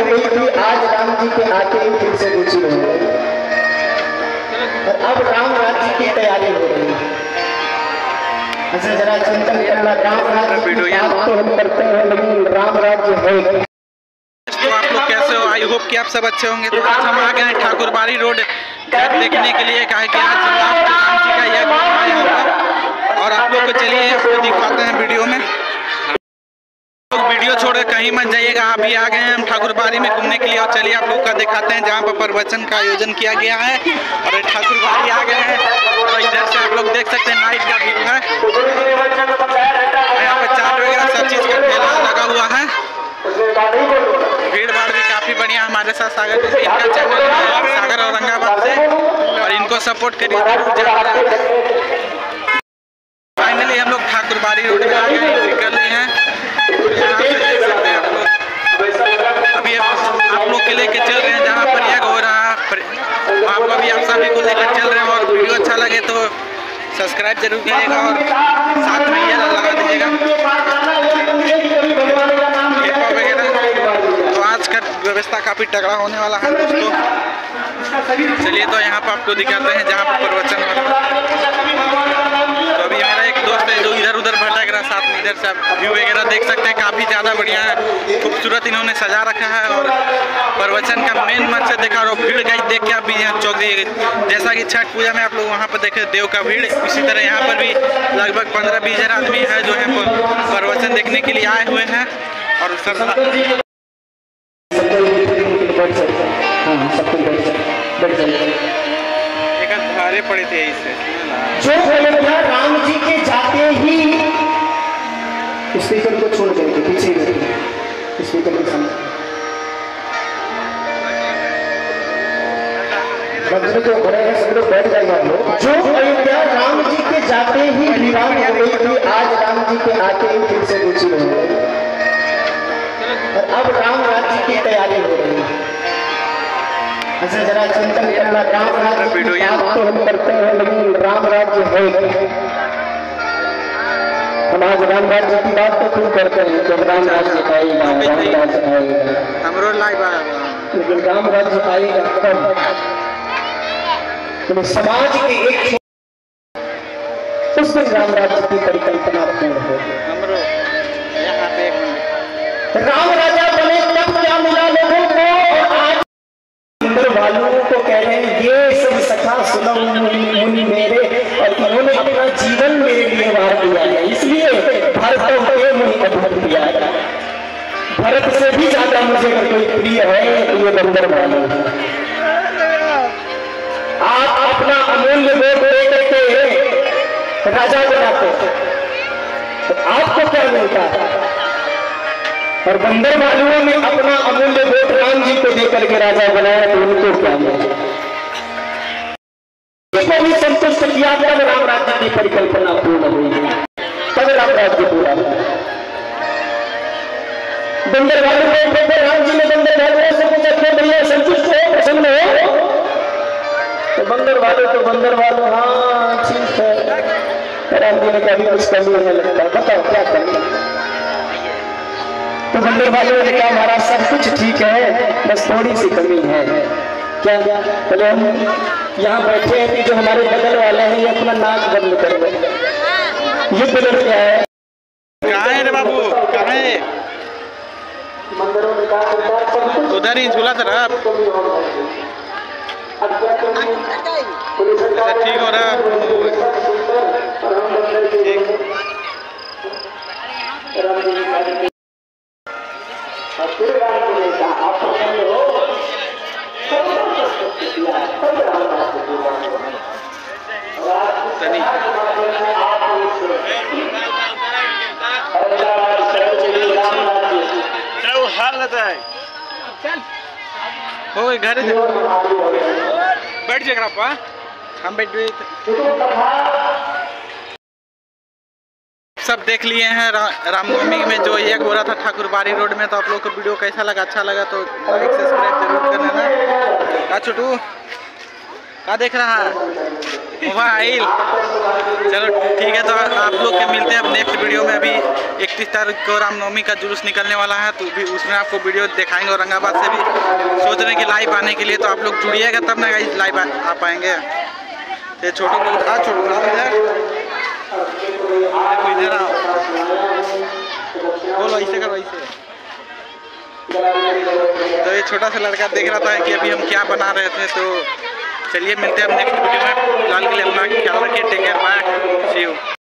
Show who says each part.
Speaker 1: गई थी, आज राम जी के आके ही फिर से रुचि हो गई और अब राम राज्य की तैयारी हो रही है। अच्छा जरा चिंतन करना, राम राज्य की बात तो हम करते हैं लेकिन राम राज्य है।
Speaker 2: तो आप लोग कैसे हो? आई होप कि आप सब अच्छे होंगे। तो आज हम आ गए हैं ठाकुरबाड़ी रोड देखने के लिए, कहा कि आज राम जी का यज्ञ हुआ यहाँ पर और आप लोग को चलिए आपको दिखाते हैं वीडियो में। लोग वीडियो छोड़कर कहीं मत जाइएगा, अभी आ गए हैं हम ठाकुरबाड़ी में घूमने के लिए और चलिए आप लोग का दिखाते हैं जहाँ पर प्रवचन का आयोजन किया गया है। और ठाकुरबाड़ी आ गए हैं और इधर से आप लोग देख सकते हैं नाइट का व्यू है। यहाँ पर चाट वगैरह सब चीज़ का ठेला लगा हुआ है। भीड़ भाड़ भी काफ़ी बढ़िया। हमारे साथ सागर जी, इनका चैनल है सागर औरंगाबाद से और इनको सपोर्ट करिए। फाइनली हम लोग ठाकुरबाड़ी रोड में आ गए, निकल रहे हैं। अभी आप लोग के लेके चल रहे हैं जहाँ पर यज्ञ हो रहा है, वहाँ पर भी आप सभी को लेकर चल रहे हैं। और वीडियो अच्छा लगे तो सब्सक्राइब जरूर करिएगा और साथ में ये लगा दीजिएगा वगैरह। तो आज का व्यवस्था काफ़ी तगड़ा होने वाला है दोस्तों। चलिए तो यहाँ पर आपको दिखाते हैं जहाँ पर प्रवचन हो रहा है। तो अभी मेरा एक दोस्त है जो इधर उधर भटक रहा, साथ में इधर से आप व्यू वगैरह देख सकते हैं। काफ़ी ज़्यादा बढ़िया है, खूबसूरत इन्होंने सजा रखा है। और प्रवचन का मेन मकसद देखा और भीड़ गाइड देख के आप भी यहाँ चौक दिए, जैसा कि छठ पूजा में आप लोग वहाँ पर देखे देव का भीड़, इसी तरह यहाँ पर भी लगभग 15-20 हज़ार आदमी है जो यहाँ पर प्रवचन देखने के लिए आए हुए हैं। और सब एक धारे पड़े थे इससे
Speaker 1: जो अयोध्या राम जी के जाते ही स्पीकर को छोड़ देंगे, पीछे स्पीकर के सामने मंदिर जो भरे हैं सब लोग बैठ जाएंगे। जो अयोध्या राम जी के जाते ही वीरान हो गई थी, आज राम जी के आके ही फिर से रुचि हो गई और अब राम राज्य की तैयारी हो रही है। अच्छा जरा चिंतन करना, राम राज्य की बात तो हम करते हैं लेकिन राम राज्य है। हम आज राम राज्य की बात तो क्यों करते हैं कि राम राज्य आएगा, राम राज्य आएगा, लेकिन राम राज्य आएगा कब? तो समाज के एक उस दिन राम राज्य की परिकल्पना पूर्ण होगी। राम राजा बने तब क्या मिला लोगों को? आज वालों को कह रहे हैं ये सब सखा सुनो मुनि मेरे, और इन्होंने अपना जीवन मेरे लिए वार दिया है। इसलिए भरत को मुनि अद्भुत दिया है। भरत से भी ज्यादा मुझे अगर कोई प्रिय है तो ये बंदर वाले हैं। आप अपना अमूल्य वोट दे करके राजा बनाते तो आपको क्या मिलता है? और बंदर वालों ने अपना अमूल्य वोट राम जी को देकर के राजा बनाया तो उनको क्या मिला? इसको भी संतुष्ट किया तब राम राज्य की परिकल्पना पूर्ण हुई, तब राम राज्य पूरा हुआ। बंदर वालों को राम जी ने बंदर वालों से पूछा क्यों भैया संतुष्ट हो, प्रसन्न हो? तो बंदर वालों हाँ ठीक है। राम जी ने कभी कुछ कमी नहीं लगता, बताओ क्या कमी? तो बंदर वालों ने कहा हमारा सब कुछ ठीक है, बस थोड़ी सी कमी है। क्या? बोले हम यहाँ बैठे हैं कि जो हमारे बगल वाले हैं ये अपना नाक बंद कर रहे हैं। ये बदल क्या है?
Speaker 2: कहाँ है रे बाबू, कहाँ है? उधर ही झूला था आप। ठीक हो रहा हो घर बैठ जाएगा हम बैठ गए। सब देख लिए हैं रामनवमी में जो यज्ञ हो रहा था ठाकुरबाड़ी रोड में। तो आप लोग को वीडियो कैसा लगा? अच्छा लगा तो लाइक सब्सक्राइब जरूर कर लेना। छोटू क्या देख रहा है? मोबाइल। चलो ठीक है, तो आप लोग के मिलते हैं अब नेक्स्ट वीडियो में। अभी 31 तारीख को रामनवमी का जुलूस निकलने वाला है, तो भी उसमें आपको वीडियो दिखाएंगे। औरंगाबाद से भी सोच रहे हैं कि लाइव आने के लिए, तो आप लोग जुड़िएगा तब ना गाइस लाइव आ पाएंगे। ये छोटू को उठा, छोटू इधर आओ, बोलो ऐसे करो ऐसे। तो ये छोटा सा लड़का देख रहा था कि अभी हम क्या बना रहे थे। तो चलिए मिलते हैं अब नेक्स्ट वीडियो में। फिलहाल के लिए अपना ख्याल रखिए, take care, bye, see you.